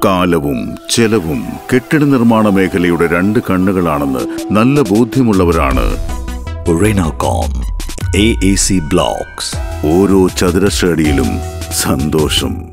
കാലവും ചെലവും കെട്ടിട നിർമ്മാണ മേഖലയുടെ രണ്ട് കണ്ണുകളാണെന്ന് നല്ല ബോധ്യമുള്ളവരാണ് Renacon AAC Blocks. ഓരോ ചതുരശ്ര അടിയിലും സന്തോഷം.